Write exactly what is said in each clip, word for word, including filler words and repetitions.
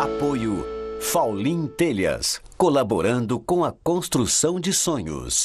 Apoio Faulim Telhas, colaborando com a construção de sonhos.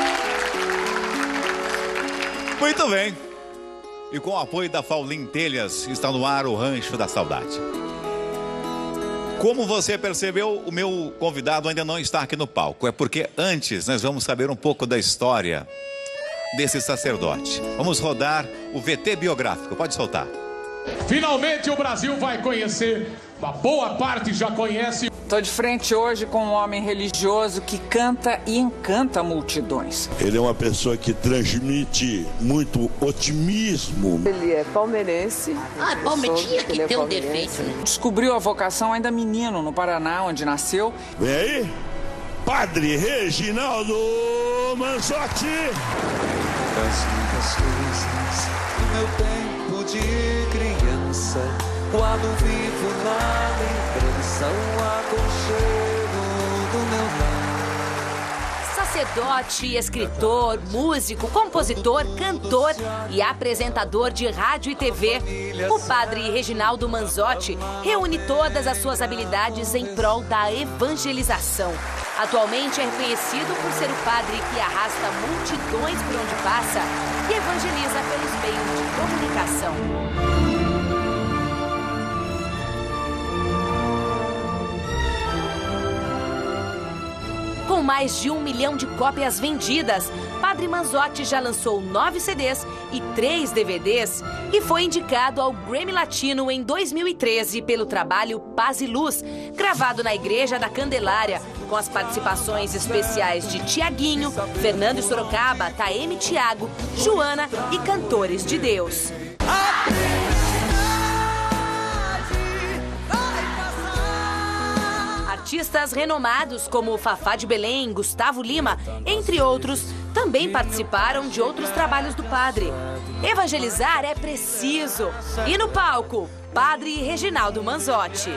Muito bem. E com o apoio da Faulim Telhas, está no ar o Rancho da Saudade. Como você percebeu, o meu convidado ainda não está aqui no palco. É porque antes nós vamos saber um pouco da história desse sacerdote. Vamos rodar o V T biográfico. Pode soltar. Finalmente o Brasil vai conhecer, uma boa parte já conhece. Estou de frente hoje com um homem religioso que canta e encanta multidões. Ele é uma pessoa que transmite muito otimismo. Ele é palmeirense. Ah, palmeirinha que tem um defeito, né? Descobriu a vocação ainda menino no Paraná, onde nasceu. Vem aí, Padre Reginaldo Manzotti. Das muitas coisas do meu tempo de criança, quando vivo na lembrança, o aconchego do meu lar. Sacerdote, escritor, músico, compositor, cantor e apresentador de rádio e T V, o padre Reginaldo Manzotti reúne todas as suas habilidades em prol da evangelização. Atualmente é reconhecido por ser o padre que arrasta multidões por onde passa e evangeliza pelos meios de comunicação. Com mais de um milhão de cópias vendidas, Padre Manzotti já lançou nove C Ds e três D V Ds e foi indicado ao Grammy Latino em dois mil e treze pelo trabalho Paz e Luz, gravado na Igreja da Candelária, com as participações especiais de Tiaguinho, Fernando e Sorocaba, Taeme Thiago, Joana e Cantores de Deus. Artistas renomados como Fafá de Belém, Gustavo Lima, entre outros, também participaram de outros trabalhos do padre. Evangelizar é preciso. E no palco, Padre Reginaldo Manzotti.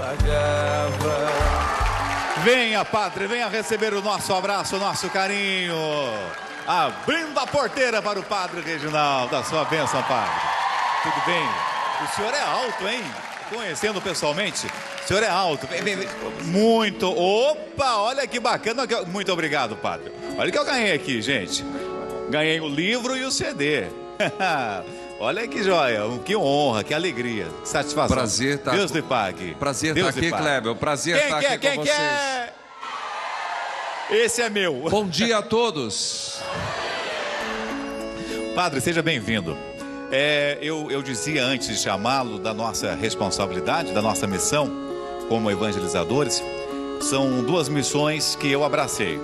Venha, padre, venha receber o nosso abraço, o nosso carinho. Abrindo a porteira para o Padre Reginaldo. A sua bênção, padre. Tudo bem? O senhor é alto, hein? Conhecendo pessoalmente, o senhor é alto. Muito. Opa, olha que bacana. Muito obrigado, padre. Olha o que eu ganhei aqui, gente. Ganhei o livro e o C D. Olha que joia, que honra, que alegria, que satisfação. Prazer tá Deus lhe pague. Prazer estar tá aqui, Kleber. Prazer estar tá aqui quer, com quem vocês. Quer? Esse é meu. Bom dia a todos. Padre, seja bem-vindo. É, eu, eu dizia antes de chamá-lo da nossa responsabilidade, da nossa missão como evangelizadores. São duas missões que eu abracei.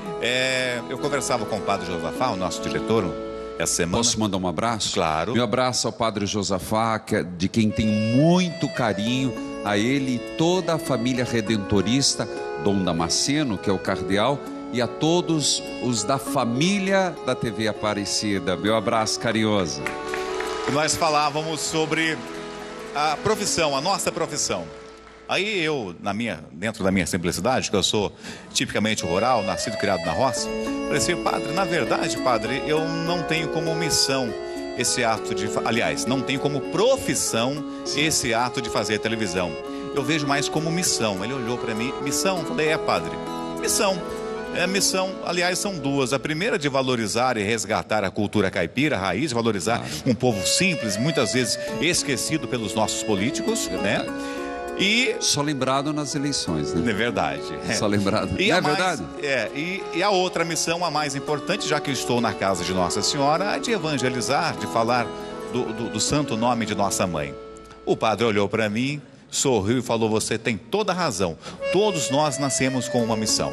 É, eu conversava com o Padre Josafá, o nosso diretor, essa semana. Posso mandar um abraço? Claro. Meu abraço ao Padre Josafá, que é de quem tenho muito carinho, a ele e toda a família redentorista, Dom Damasceno, que é o cardeal, e a todos os da família da T V Aparecida. Meu abraço carinhoso. Nós falávamos sobre a profissão, a nossa profissão. Aí eu, na minha, dentro da minha simplicidade, que eu sou tipicamente rural, nascido e criado na roça, falei assim, padre, na verdade, padre, eu não tenho como missão esse ato de... Aliás, não tenho como profissão esse ato de fazer televisão. Eu vejo mais como missão. Ele olhou para mim, missão? Falei, é, padre, missão. É, a missão, aliás, são duas. A primeira de valorizar e resgatar a cultura caipira, a raiz, valorizar um povo simples, muitas vezes esquecido pelos nossos políticos, né? E... Só lembrado nas eleições, né? É verdade. É. Só lembrado. E Não a é mais, verdade? É, e, e a outra missão, a mais importante, já que eu estou na casa de Nossa Senhora, é de evangelizar, de falar do, do, do santo nome de nossa mãe. O padre olhou para mim, sorriu e falou, você tem toda a razão. Todos nós nascemos com uma missão.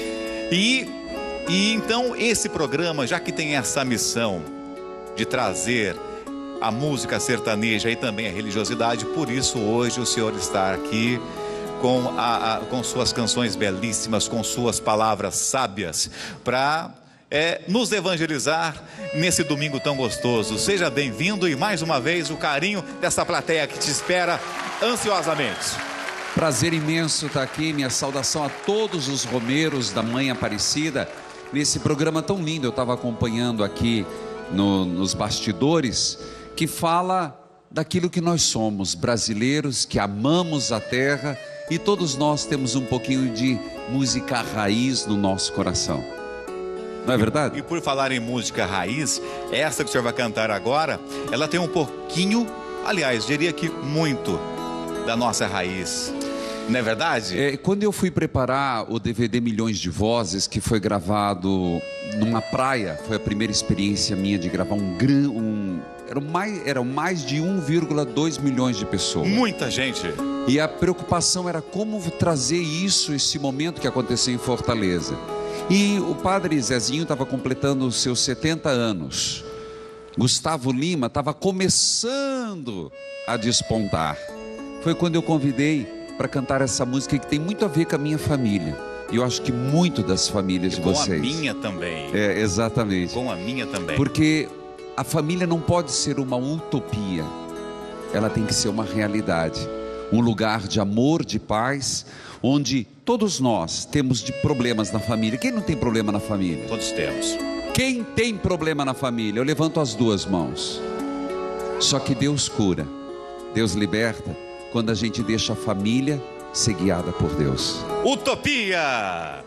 E, e então esse programa, já que tem essa missão de trazer a música sertaneja e também a religiosidade, por isso hoje o senhor está aqui com, a, a, com suas canções belíssimas, com suas palavras sábias, para é, nos evangelizar nesse domingo tão gostoso. Seja bem-vindo e mais uma vez o carinho dessa plateia que te espera ansiosamente. Prazer imenso estar aqui, minha saudação a todos os romeiros da Mãe Aparecida, nesse programa tão lindo. Eu estava acompanhando aqui no, nos bastidores, que fala daquilo que nós somos, brasileiros que amamos a terra E todos nós temos um pouquinho de música raiz no nosso coração. Não é verdade? E por falar em música raiz, essa que o senhor vai cantar agora, ela tem um pouquinho, aliás, diria que muito, da nossa raiz. Não é verdade? É, quando eu fui preparar o D V D Milhões de Vozes, que foi gravado numa praia, foi a primeira experiência minha de gravar um gran, um eram mais, eram mais de um vírgula dois milhões de pessoas. Muita gente. E a preocupação era como trazer isso, esse momento que aconteceu em Fortaleza. E o padre Zezinho estava completando os seus setenta anos. Gustavo Lima estava começando a despontar. Foi quando eu convidei para cantar essa música que tem muito a ver com a minha família. E eu acho que muito das famílias e de com vocês. Com a minha também. É, exatamente. Com a minha também. Porque a família não pode ser uma utopia. Ela tem que ser uma realidade. Um lugar de amor, de paz, onde todos nós temos de problemas na família. Quem não tem problema na família? Todos temos. Quem tem problema na família? Eu levanto as duas mãos. Só que Deus cura, Deus liberta, quando a gente deixa a família ser guiada por Deus. Utopia!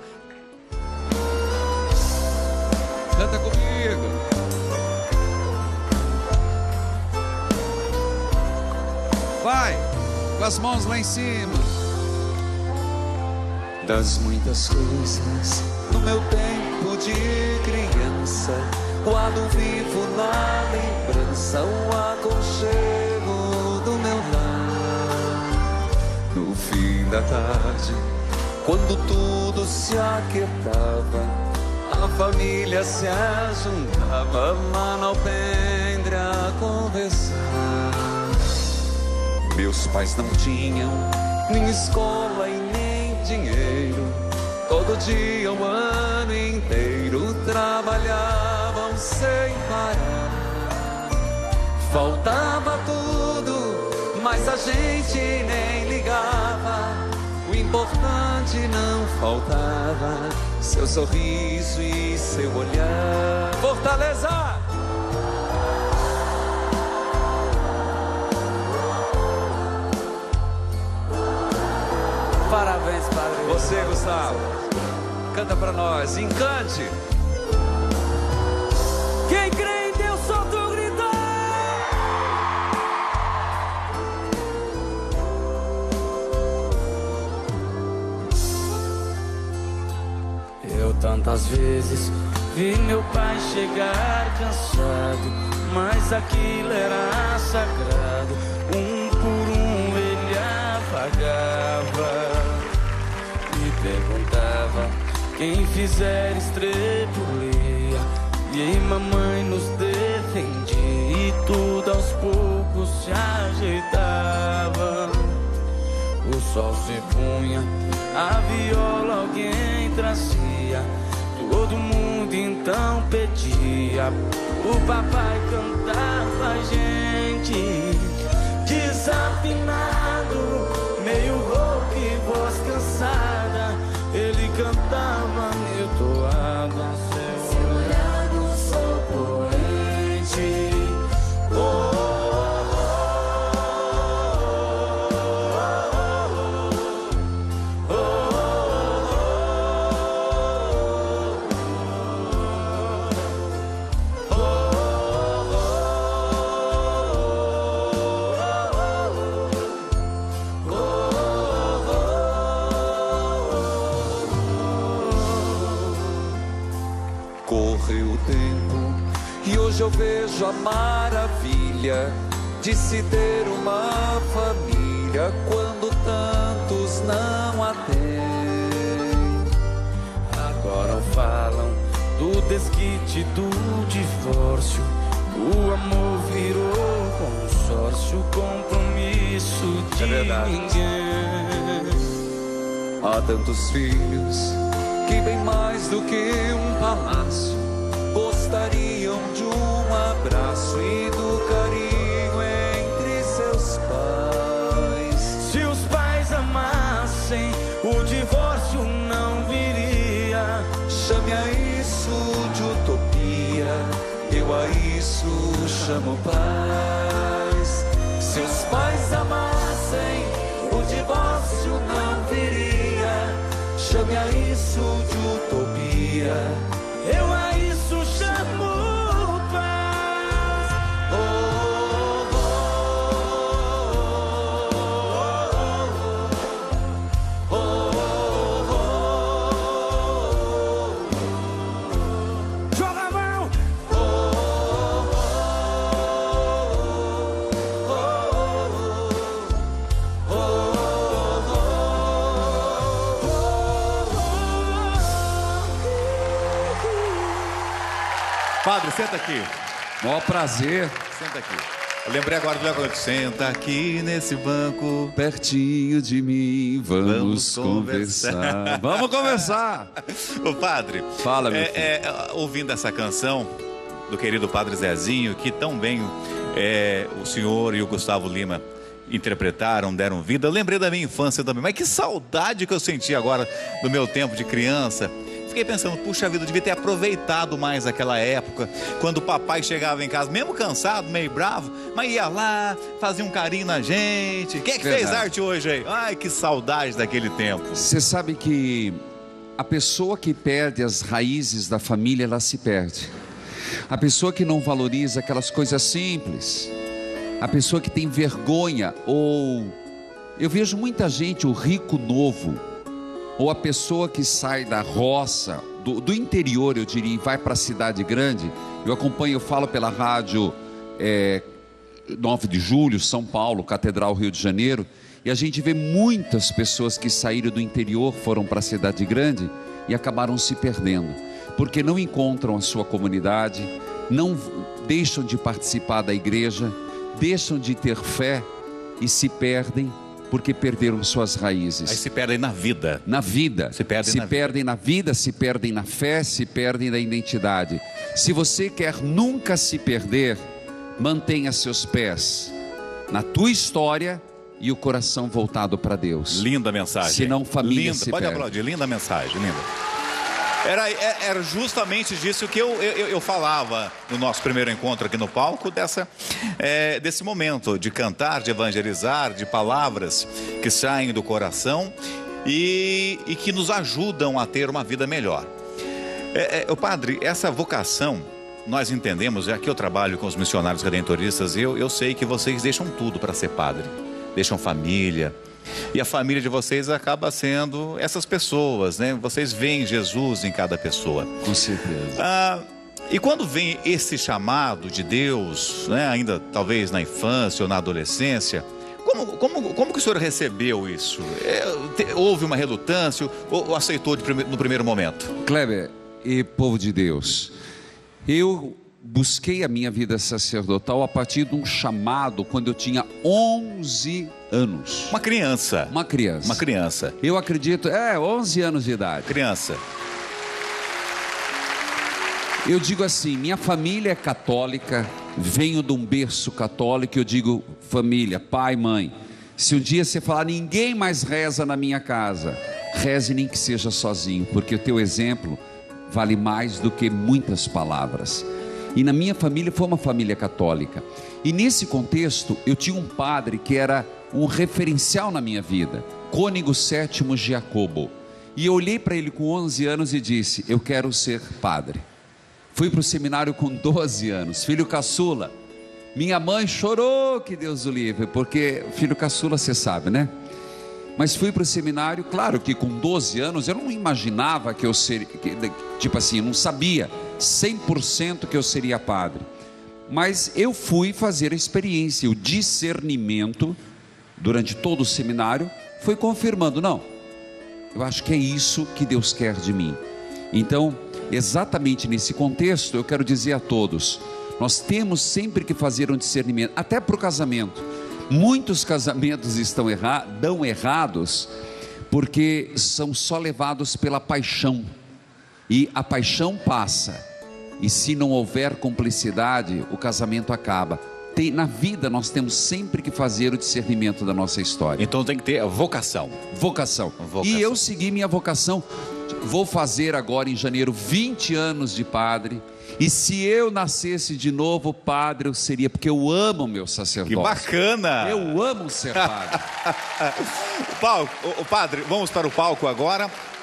Canta comigo. Vai, com as mãos lá em cima. Das muitas coisas no meu tempo de criança, guardo vivo na lembrança o aconchego do meu lar. No fim da tarde, quando tudo se aquietava, a família se ajuntava lá no alpendre a conversar. Meus pais não tinham nem escola e nem dinheiro. Todo dia, o ano inteiro, trabalhavam sem parar. Faltava tudo, mas a gente nem ligava. O importante não faltava, seu sorriso e seu olhar. Fortaleza! Parabéns, padre. Você, Gustavo, canta pra nós, encante. Quem crê em Deus, solta o grito. Eu tantas vezes vi meu pai chegar cansado, mas aquilo era sagrado. Um por um ele apagava. Perguntava, quem fizer estrepulia, e aí mamãe nos defendia, e tudo aos poucos se ajeitava. O sol se punha, a viola alguém trazia, todo mundo então pedia, o papai cantava a gente, desafinado, meio rouco e voz cansada, ele cantava meio toada, seu olhar não sou poente. Oh, correu o tempo e hoje eu vejo a maravilha de se ter uma família quando tantos não a têm. Agora falam do desquite, do divórcio, o amor virou consórcio, compromisso de é verdade. Ninguém. Há tantos filhos que bem mais do que um palácio gostariam de um abraço e do carinho entre seus pais. Se os pais amassem, o divórcio não viria. Chame a isso de utopia, eu a isso chamo paz. Se os pais amassem, o divórcio não chame a isso de utopia, eu a isso chamo paz. Oh, oh, oh, oh, oh, oh, oh. Joga a mão. Oh, oh, oh, oh, oh. Padre, senta aqui. Maior prazer. Senta aqui. Eu lembrei agora do negócio. Senta aqui nesse banco. Pertinho de mim, vamos, vamos conversar. conversar. Vamos conversar. Ô padre. Fala, meu é, filho. É, ouvindo essa canção do querido Padre Zezinho, que tão bem é, o senhor e o Gustavo Lima interpretaram, deram vida. Eu lembrei da minha infância também. Mas que saudade que eu senti agora do meu tempo de criança. Fiquei pensando, puxa vida, eu devia ter aproveitado mais aquela época, quando o papai chegava em casa, mesmo cansado, meio bravo, mas ia lá, fazia um carinho na gente. Quem é que Verdade. fez arte hoje aí? Ai, que saudade daquele tempo. Você sabe que a pessoa que perde as raízes da família, ela se perde. A pessoa que não valoriza aquelas coisas simples, a pessoa que tem vergonha, ou... Eu vejo muita gente, o rico novo, ou a pessoa que sai da roça, do, do interior, eu diria, e vai para a cidade grande. Eu acompanho, eu falo pela rádio é, nove de julho, São Paulo, Catedral, Rio de Janeiro, e a gente vê muitas pessoas que saíram do interior, foram para a cidade grande e acabaram se perdendo, porque não encontram a sua comunidade, não deixam de participar da igreja, deixam de ter fé e se perdem, porque perderam suas raízes. Aí se perdem na vida. Na vida. Se perdem, se na, perdem vida. na vida, se perdem na fé, se perdem na identidade. Se você quer nunca se perder, mantenha seus pés na tua história e o coração voltado para Deus. Linda mensagem. Senão família linda. se Pode perde. aplaudir, linda mensagem, linda. Era, era justamente disso que eu, eu, eu falava no nosso primeiro encontro aqui no palco, dessa, é, desse momento de cantar, de evangelizar, de palavras que saem do coração e, e que nos ajudam a ter uma vida melhor. É, é, o padre, essa vocação, nós entendemos, é aqui eu trabalho com os missionários redentoristas, e eu, eu sei que vocês deixam tudo para ser padre, deixam família. E a família de vocês acaba sendo essas pessoas, né? Vocês veem Jesus em cada pessoa. Com certeza. Ah, e quando vem esse chamado de Deus, né? Ainda talvez na infância ou na adolescência, como, como, como que o senhor recebeu isso? É, te, houve uma relutância ou, ou aceitou de prime, no primeiro momento? Kleber e povo de Deus, eu busquei a minha vida sacerdotal a partir de um chamado quando eu tinha onze anos. Uma criança. Uma criança. Uma criança. Eu acredito, é, onze anos de idade. Criança. Eu digo assim, minha família é católica, venho de um berço católico, eu digo família, pai, mãe. Se um dia você falar, ninguém mais reza na minha casa, reze nem que seja sozinho, porque o teu exemplo vale mais do que muitas palavras. E na minha família foi uma família católica. E nesse contexto, eu tinha um padre que era um referencial na minha vida, Cônego Sétimo Giacobo. E eu olhei para ele com onze anos e disse, eu quero ser padre. Fui para o seminário com doze anos, filho caçula. Minha mãe chorou, que Deus o livre, porque filho caçula você sabe, né? Mas fui para o seminário, claro que com doze anos eu não imaginava que eu seria, que, tipo assim, eu não sabia cem por cento que eu seria padre. Mas eu fui fazer a experiência, o discernimento, durante todo o seminário, foi confirmando, não, eu acho que é isso que Deus quer de mim. Então, exatamente nesse contexto, eu quero dizer a todos, nós temos sempre que fazer um discernimento, até para o casamento. Muitos casamentos estão erra- dão errados, porque são só levados pela paixão, e a paixão passa, e se não houver cumplicidade, o casamento acaba. Tem, na vida nós temos sempre que fazer o discernimento da nossa história. Então tem que ter a vocação. Vocação. vocação. E eu segui minha vocação. Vou fazer agora em janeiro vinte anos de padre. E se eu nascesse de novo padre, eu seria, porque eu amo meu sacerdócio. Que bacana! Eu amo ser padre. o, palco, o, o padre, vamos para o palco agora.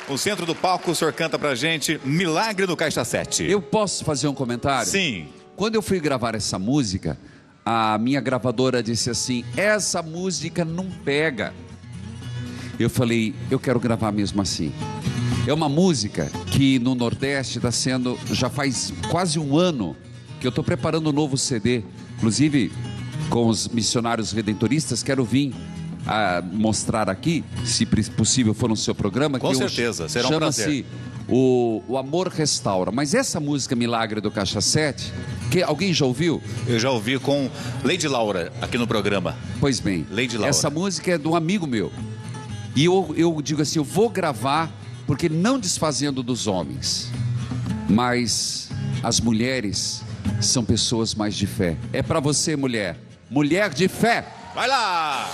no centro do palco, o senhor canta pra gente Milagre no Caixa sete. Eu posso fazer um comentário? Sim. Quando eu fui gravar essa música, a minha gravadora disse assim: essa música não pega. Eu falei, eu quero gravar mesmo assim. É uma música que no Nordeste está sendo, já faz quase um ano que eu estou preparando um novo C D. Inclusive, com os missionários redentoristas, quero vir a mostrar aqui, se possível for no seu programa. Com que certeza, será um prazer. Chama-se o, o Amor Restaura. Mas essa música Milagre do Caixa sete, que alguém já ouviu? Eu já ouvi com Lady Laura aqui no programa. Pois bem, Lady Laura. Essa música é de um amigo meu. E eu, eu digo assim, eu vou gravar, porque não desfazendo dos homens, mas as mulheres são pessoas mais de fé. É para você, mulher. Mulher de fé. Vai lá!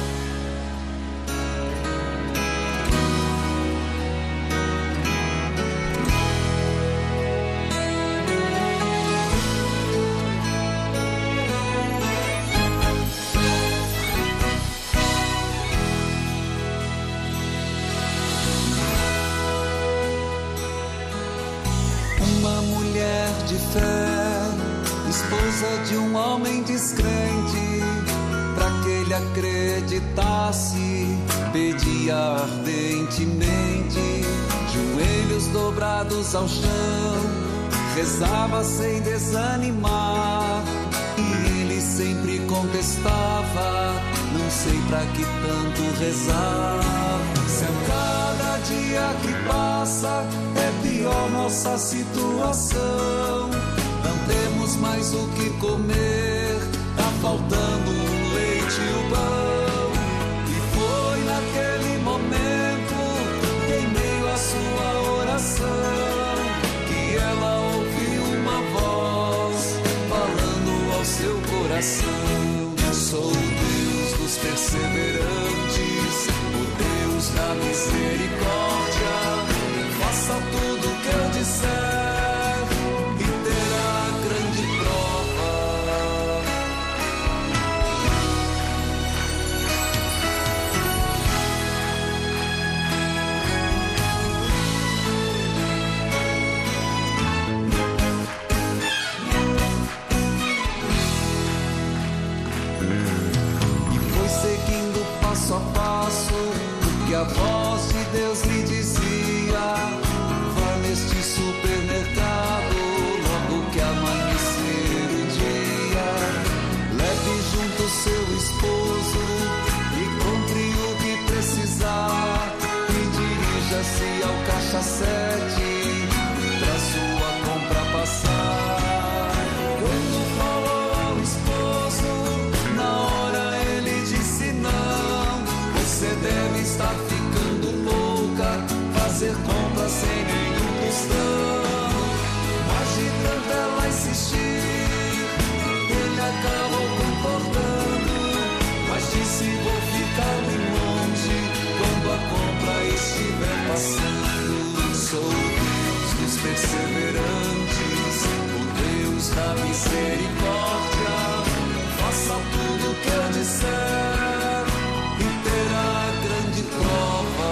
Uma mulher de fé, esposa de um homem descrente, para que ele acreditasse, pedia ardentemente, joelhos dobrados ao chão, rezava sem desanimar, e ele sempre contestava, não sei pra que tanto rezar, se a cada dia que passa é pior nossa situação, não temos mais o que comer, tá faltando o leite e o pão. E foi naquele momento, em meio à sua oração, que ela ouviu uma voz falando ao seu coração: sou o Deus dos perseverantes, o Deus da misericórdia, faça tudo o que eu disser e terá grande prova. E foi seguindo passo a passo o que a voz de Deus lhe dizia: vá neste supermercado logo que amanhecer o dia, leve junto seu esposo e compre o que precisar, e dirija-se ao caixa sete pra sua compra passar. Quando falou ao esposo, na hora ele disse não, você deve estar ficando louca, fazer compras sem nenhum tostão. Mas de tanto ela insistir, ele acabou concordando, mas disse: vou ficar bem longe quando a compra estiver passando. Sou o Deus dos perseverantes, o Deus da misericórdia, faça tudo o que eu disser e terá grande prova.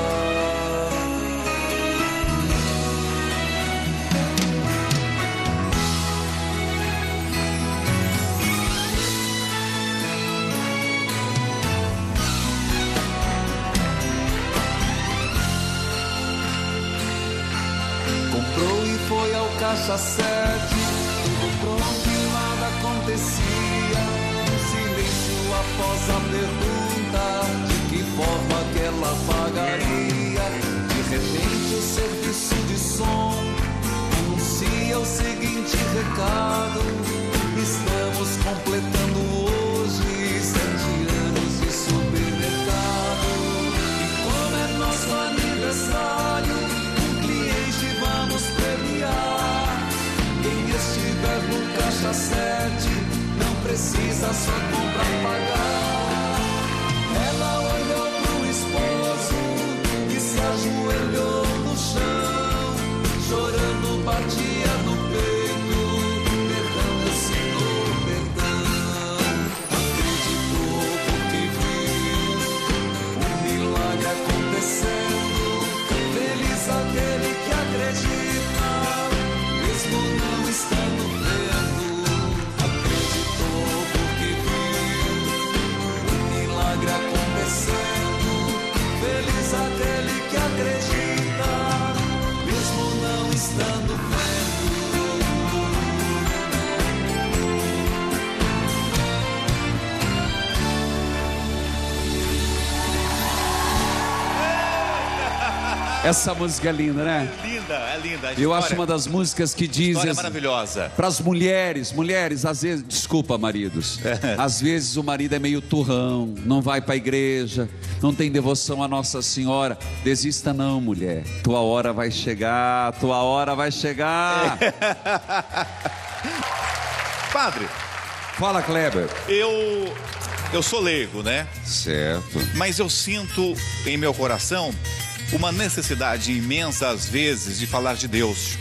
Comprou e foi ao caixa sete, tudo pronto e nada acontecia. Um silêncio após a pergunta de que forma que ela pagaria. De repente o serviço de som anuncia o seguinte recado: estamos completando hoje sete anos de supermercado. E como é nosso aniversário, vamos premiar. Quem estiver no caixa sete não precisa só comprar pagar. Ela olhou pro esposo e se ajoelhou no chão, chorando batia no peito, perdão Essa música é linda, né? É linda, é linda. Eu acho uma das músicas que diz... História maravilhosa. Para as mulheres, mulheres, às vezes... Desculpa, maridos. Às vezes o marido é meio turrão, não vai para a igreja, não tem devoção a Nossa Senhora. Desista não, mulher. Tua hora vai chegar, tua hora vai chegar. Padre. Fala, Kleber. Eu... Eu sou leigo, né? Certo. Mas eu sinto em meu coração uma necessidade imensa, às vezes, de falar de Deus.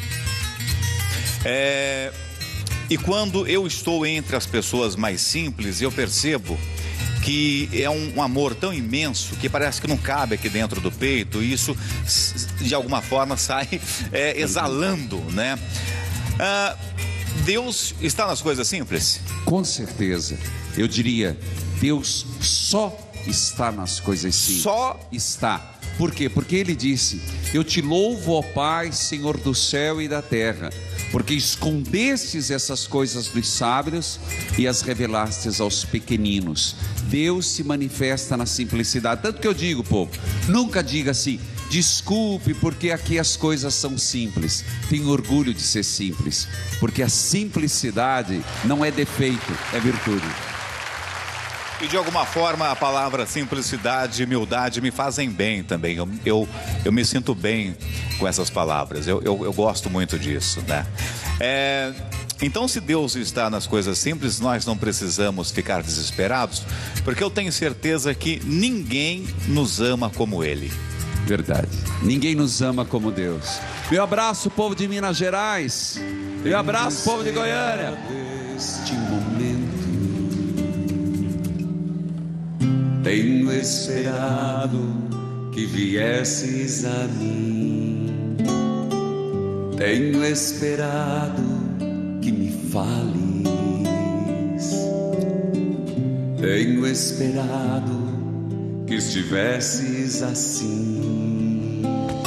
É... E quando eu estou entre as pessoas mais simples, eu percebo que é um, um amor tão imenso que parece que não cabe aqui dentro do peito, e isso, de alguma forma, sai é, exalando, né? Ah, Deus está nas coisas simples? Com certeza. Eu diria, Deus só está nas coisas simples. Só está. Por quê? Porque Ele disse: eu te louvo, ó Pai, Senhor do céu e da terra, porque escondestes essas coisas dos sábios e as revelastes aos pequeninos. Deus se manifesta na simplicidade. Tanto que eu digo, povo, nunca diga assim: desculpe, porque aqui as coisas são simples. Tenho orgulho de ser simples, porque a simplicidade não é defeito, é virtude. E de alguma forma a palavra simplicidade e humildade me fazem bem também. Eu, eu, eu me sinto bem com essas palavras. Eu, eu, eu gosto muito disso, né? É, então, se Deus está nas coisas simples, nós não precisamos ficar desesperados, porque eu tenho certeza que ninguém nos ama como Ele. Verdade. Ninguém nos ama como Deus. Meu abraço, povo de Minas Gerais. Meu abraço, povo de Goiânia. Este momento tenho esperado que viesses a mim. Tenho esperado que me fales. Tenho esperado que estivesses assim.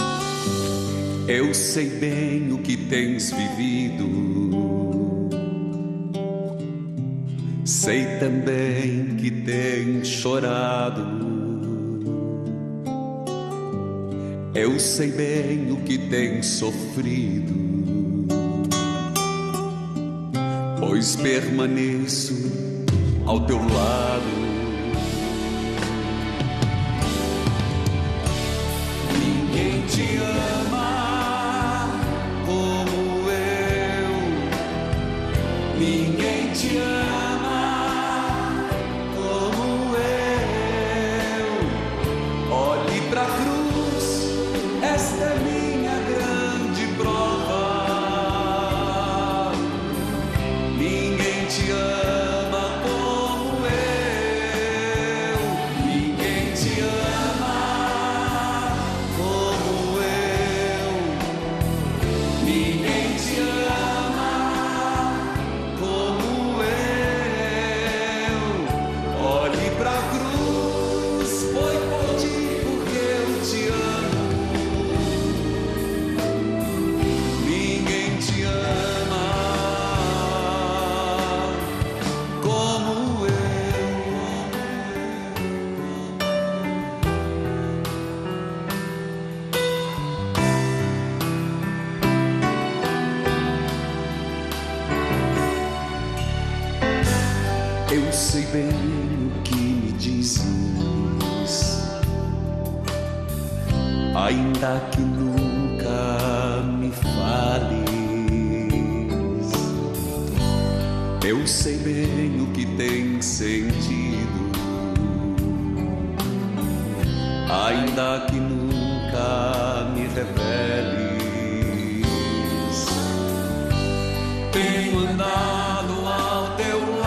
Eu sei bem o que tens vivido. Sei também que tens chorado. Eu sei bem o que tens sofrido, pois permaneço ao teu lado. Ninguém te ama como eu. Ninguém te ama como eu. Olhe pra cruz, esta é minha grande prova. Ninguém te ama como eu. Ninguém te ama como eu. Ninguém te ama como eu. Olhe pra cruz, foi por ti porque eu te amo. Ninguém te ama como eu. Eu sei bem o que me dizes, ainda que nunca me fales. Eu sei bem o que tens sentido, ainda que nunca me reveles. Tenho andado ao teu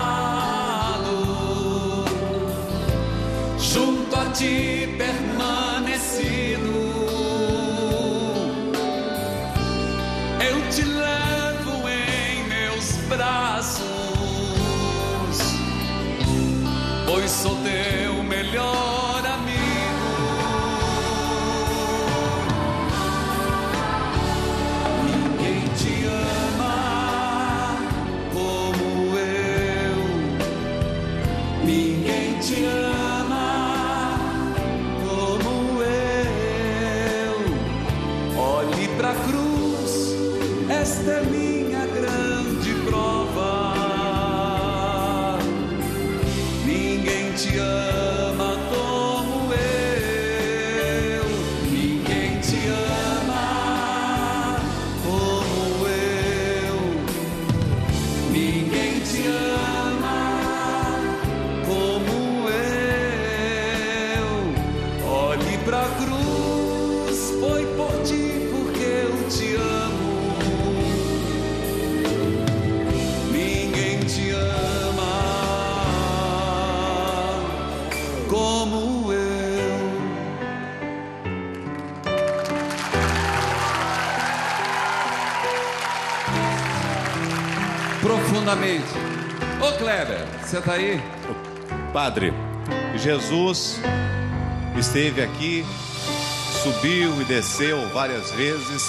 lado, junto a ti permanecido. Eu te levo em meus braços, pois sou teu melhor amigo. Ninguém te ama como eu. Ninguém te ama como eu. pra cruz, foi por ti, porque eu te amo. Ninguém te ama como eu. Profundamente. Ô Kleber, você tá aí? Padre, Jesus esteve aqui, subiu e desceu várias vezes,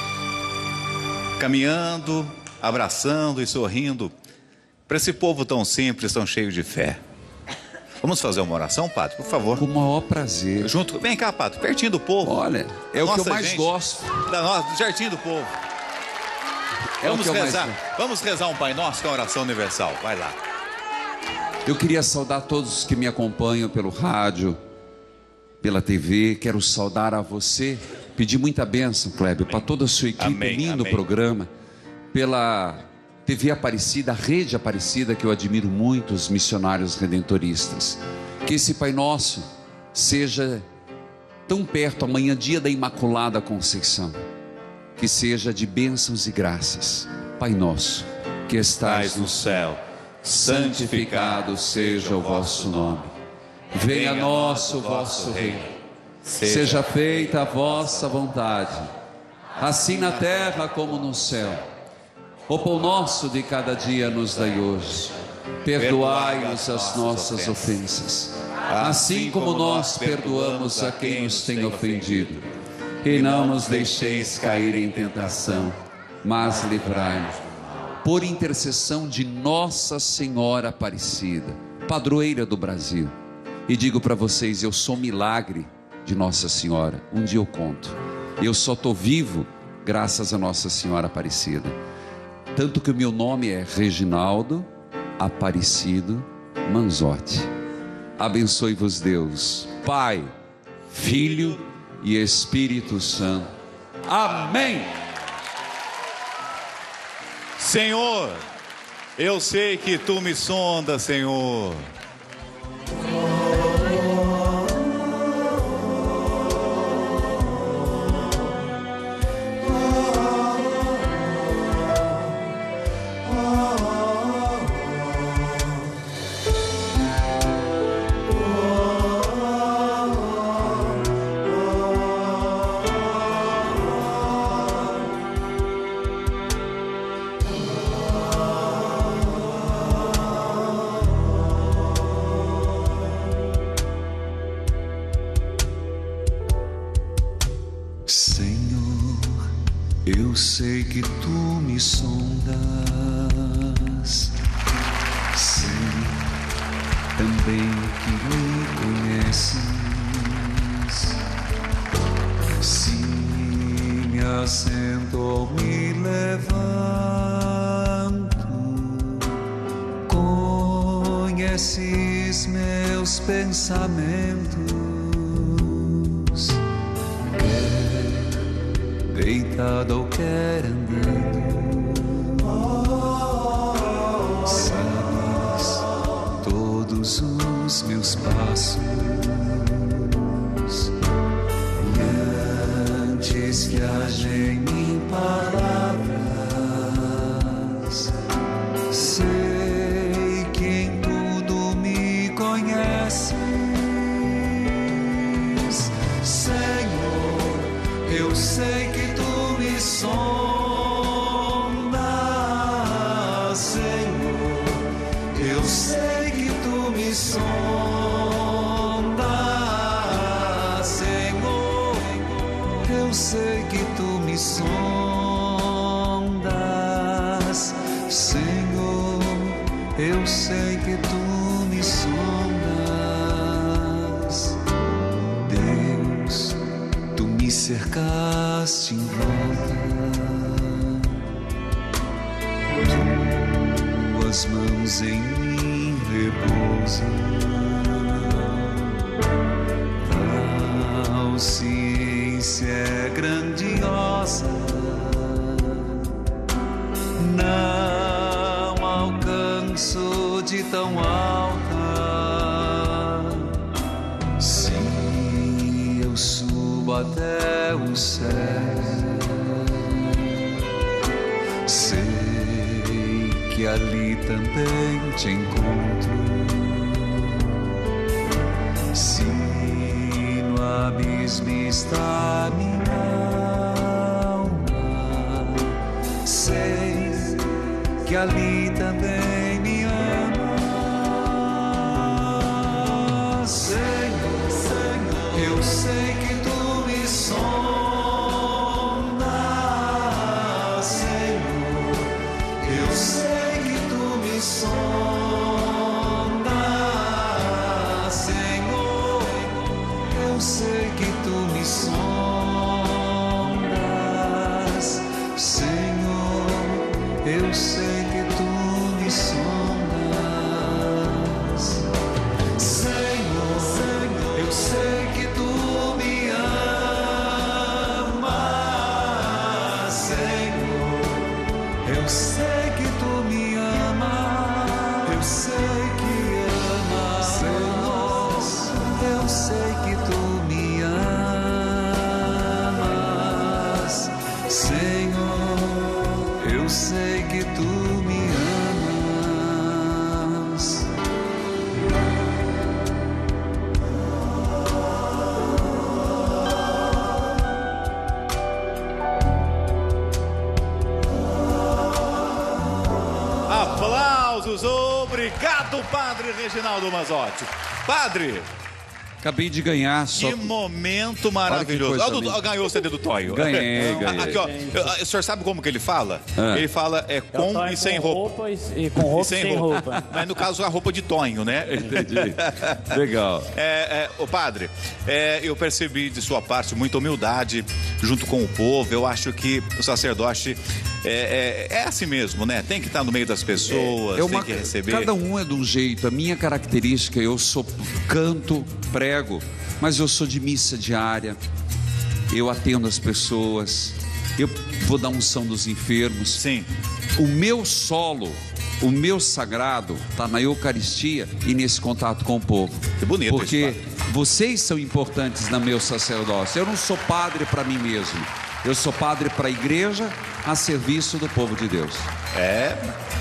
caminhando, abraçando e sorrindo para esse povo tão simples, tão cheio de fé. Vamos fazer uma oração, Padre, por favor? Com o maior prazer. Junto, vem cá, Padre, pertinho do povo. Olha, é o que eu mais gosto. Da nossa, pertinho do povo. É vamos o que eu rezar, mais... vamos rezar um Pai Nosso, que é a oração universal. Vai lá. Eu queria saudar todos que me acompanham pelo rádio, pela T V. Quero saudar a você, pedir muita bênção, Kleber, para toda a sua equipe, amém, lindo amém. programa, pela T V Aparecida, a Rede Aparecida, que eu admiro muito, os missionários redentoristas. Que esse Pai Nosso seja tão perto amanhã, dia da Imaculada Conceição, que seja de bênçãos e graças. Pai Nosso, que estás no céu, santificado seja o vosso nome. Venha a nós o vosso reino. Seja feita a vossa vontade, assim na terra como no céu. O pão nosso de cada dia nos dai hoje. Perdoai-nos as nossas ofensas, assim como nós perdoamos a quem nos tem ofendido. E não nos deixeis cair em tentação, mas livrai-nos. Por intercessão de Nossa Senhora Aparecida, padroeira do Brasil. E digo para vocês, eu sou milagre de Nossa Senhora. Um dia eu conto. Eu só estou vivo graças a Nossa Senhora Aparecida. Tanto que o meu nome é Reginaldo Aparecido Manzotti. Abençoe-vos Deus, Pai, Filho e Espírito Santo. Amém. Senhor, eu sei que tu me sondas, Senhor. Eu sei que tu me sondas, sei também que me conheces. Se me assento ou me levanto, conheces meus pensamentos. Deitado ou quer andando, sabes todos os meus passos. E antes que hajem em palavras, sei que em tudo me conheces. Senhor, eu sei que sonda, Senhor, eu sei que tu me sonda, Senhor, eu sei que tu me sondas, Senhor, eu sei que tu me sondas. Deus, tu me cercaste em volta, tuas mãos em mim repousam. Tal ciência é grandiosa, não alcanço de tão alta. Sim, eu sou até o céu. Sei que ali também te encontro. Se no abismo está minha alma, sei que ali também me ama. Senhor, Senhor, eu sei que tu me sondas. Senhor, eu sei que tu me sondas. Senhor, eu sei que tu me sondas. Senhor, eu sei que tu me sondas. Senhor, Senhor, eu sei que tu me amas. Senhor, eu sei que tu me amas. Eu sei que amas. Senhor, eu sei que tu me amas. Senhor, eu sei que tu me amas. Aplausos, obrigado, Padre Reginaldo Mazzotti. Padre, acabei de ganhar. Só... que momento maravilhoso. Ah, do, ganhou o C D do Tonho. Ganhei, ganhei. Aqui, ó, o senhor sabe como que ele fala? Ah. Ele fala é com e sem roupa. roupa e, e com roupa e sem, sem roupa. roupa. Mas no caso, a roupa de Tonho, né? Entendi. Legal. É, é, o padre, é, eu percebi de sua parte muita humildade junto com o povo. Eu acho que o sacerdote é, é, é assim mesmo, né? Tem que estar no meio das pessoas, é uma, tem que receber. Cada um é de um jeito. A minha característica, eu sou canto, prego, mas eu sou de missa diária. Eu atendo as pessoas. Eu vou dar unção dos enfermos. Sim. O meu solo, o meu sagrado está na Eucaristia e nesse contato com o povo. Que bonito. Porque isso, vocês são importantes no meu sacerdócio. Eu não sou padre para mim mesmo. Eu sou padre para a igreja a serviço do povo de Deus. É.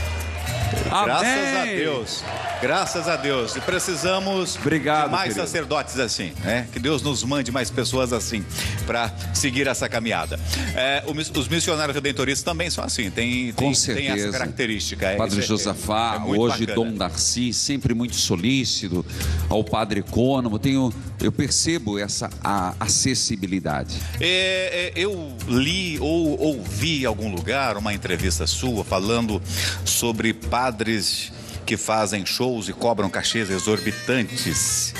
Amém. Graças a Deus. Graças a Deus. E precisamos Obrigado, de mais querido. sacerdotes assim, né? Que Deus nos mande mais pessoas assim para seguir essa caminhada. É, os missionários redentoristas também são assim, tem, tem, Com certeza. tem essa característica. É, Padre é, Josafá, é muito hoje bacana. Dom Darcy, sempre muito solícito, ao Padre Cônomo, tenho, eu percebo essa a, acessibilidade. É, é, eu li ou ouvi em algum lugar uma entrevista sua falando sobre padres que fazem shows e cobram cachês exorbitantes.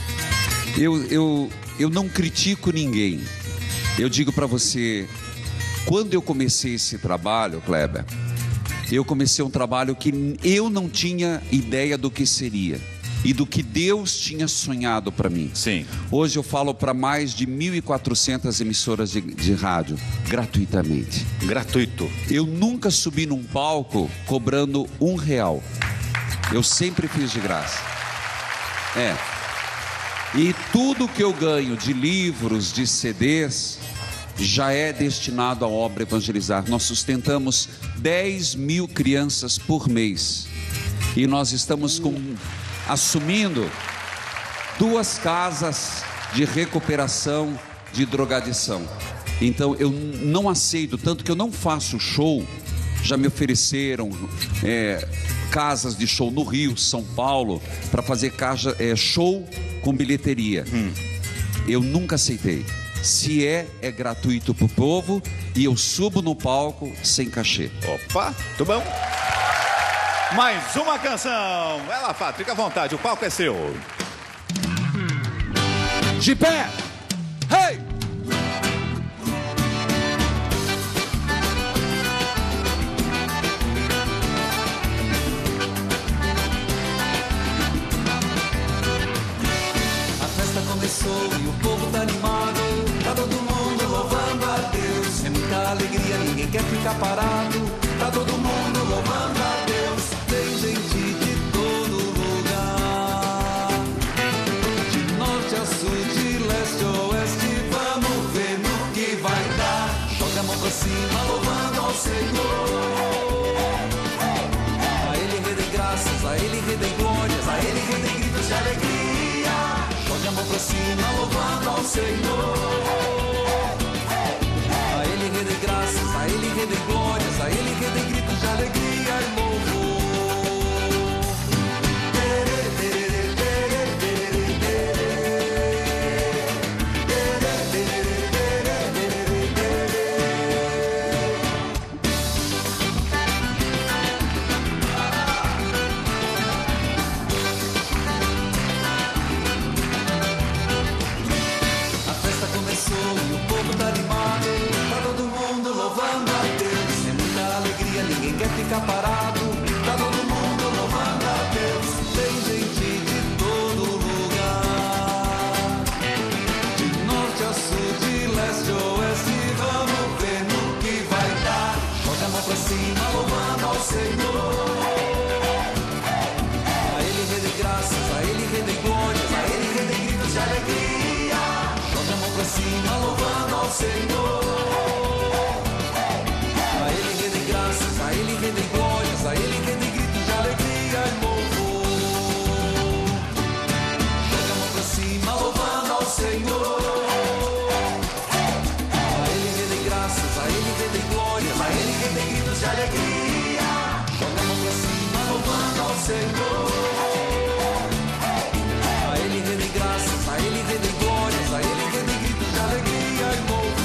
Eu, eu, eu não critico ninguém. Eu digo para você, quando eu comecei esse trabalho, Kleber, eu comecei um trabalho que eu não tinha ideia do que seria e do que Deus tinha sonhado para mim. Sim. Hoje eu falo para mais de mil e quatrocentas emissoras de, de rádio, gratuitamente. Gratuito. Eu nunca subi num palco cobrando um real. Eu sempre fiz de graça. É. E tudo que eu ganho de livros, de C Ds, já é destinado à obra evangelizar. Nós sustentamos dez mil crianças por mês. E nós estamos com, assumindo duas casas de recuperação de drogadição. Então eu não aceito, tanto que eu não faço show. Já me ofereceram é, casas de show no Rio, São Paulo, para fazer casa, é, show com bilheteria. Hum. Eu nunca aceitei. Se é, é gratuito para o povo e eu subo no palco sem cachê. Opa, tudo bom? Mais uma canção. Vai lá, Fábio, fica à vontade, o palco é seu. De pé! Hey! Começou e o povo tá animado, tá todo mundo louvando a Deus. É muita alegria, ninguém quer ficar parado, tá todo mundo louvando a Deus. Tem gente de todo lugar, de norte a sul, de leste a oeste, vamos ver. cima, louvando ao Senhor. A Ele rendem graças, a Ele rendem glórias, a Ele rendem gritos de alegria. Jogue a mão pra cima, louvando ao Senhor. A Ele rendem graças, a Ele rendem glórias, a Ele rendem gritos de alegria e louvor. E o povo tá animado, tá todo mundo louvando a Deus. É muita alegria, ninguém quer ficar parado. Tá todo mundo louvando a Deus. Tem gente de todo lugar, de norte a sul, de leste a oeste. Vamos ver no que vai dar. Joga a mão pra cima, louvando ao Senhor. A Ele rendem graças, a Ele rendem glórias, a Ele rendem gritos de alegria. Joga a mão pra cima, louvando ao Senhor. A Ele rendem graças, a Ele rendem glórias, a Ele rendem gritos de alegria e louvor. Joga a mão pra cima, louvando ao Senhor. A Ele rendem graças, a Ele rendem glórias, a Ele rendem gritos de alegria. Joga a mão pra cima, louvando ao Senhor. A Ele rendem graças, a Ele rendem glórias, a Ele rendem gritos de alegria e louvor.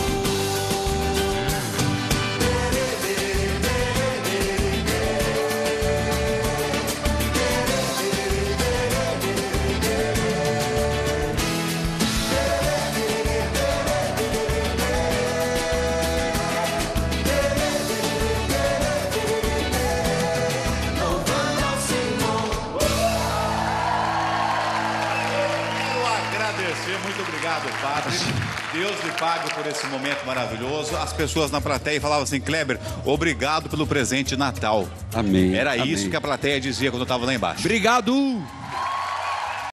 Louvando ao Senhor. Quero agradecer, muito obrigado, Padre. Deus lhe pague por esse momento maravilhoso. As pessoas na plateia falavam assim: Kleber, obrigado pelo presente de Natal. Amém. Era amém. isso que a plateia dizia quando eu estava lá embaixo. Obrigado!